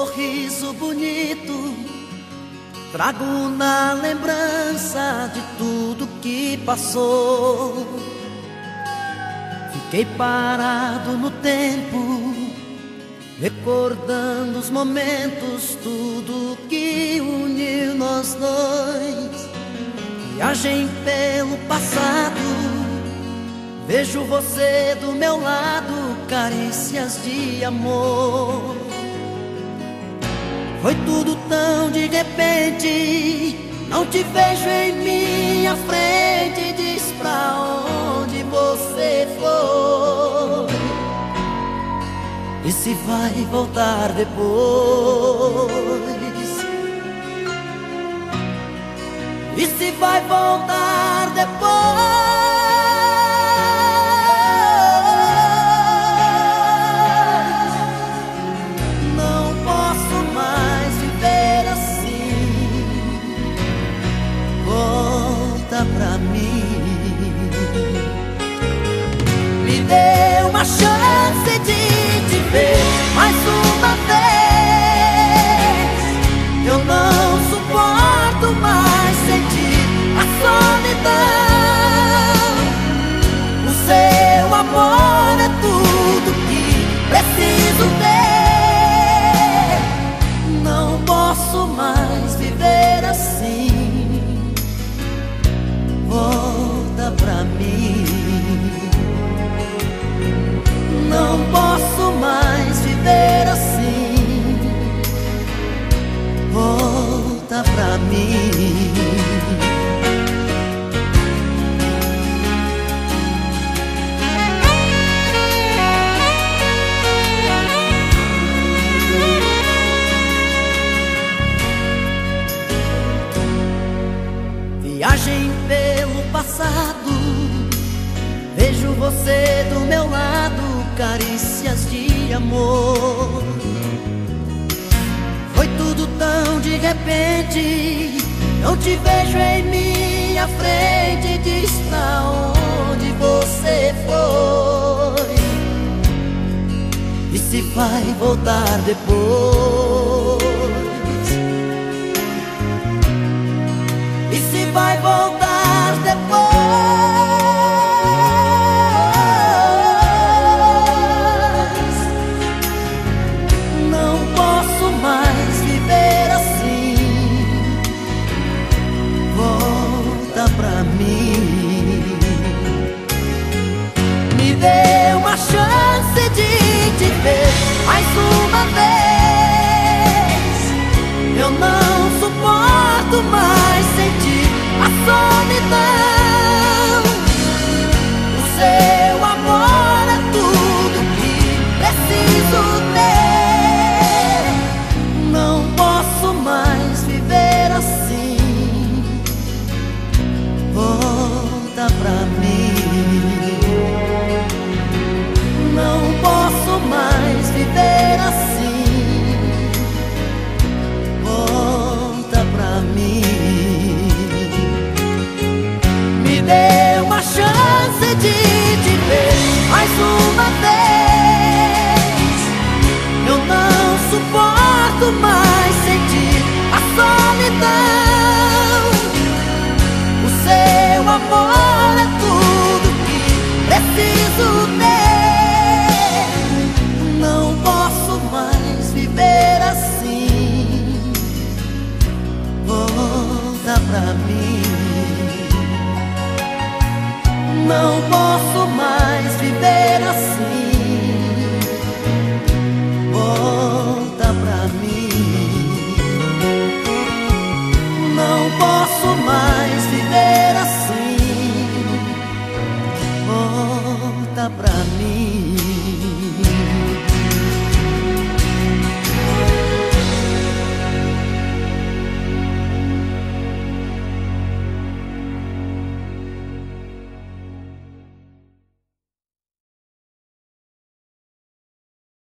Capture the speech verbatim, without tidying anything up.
sorriso bonito trago na lembrança de tudo que passou. Fiquei parado no tempo, recordando os momentos, tudo que uniu nós dois. Viagem pelo passado, vejo você do meu lado, carícias de amor. Foi tudo tão de repente, não te vejo em minha frente. Diz pra onde você foi e se vai voltar depois. E se vai voltar depois. Pra mim, me dê uma chance de te ver mais uma vez. Eu não suporto mais sentir a solidão. O seu amor é tudo que preciso ter. Não posso mais viver assim. Volta pra mim. Não posso mais viver assim. Volta pra mim. Viagem pelo passado, vejo você do meu lado, carícias de amor. Foi tudo tão de repente, não te vejo em minha frente. Diz pra onde você foi e se vai voltar depois.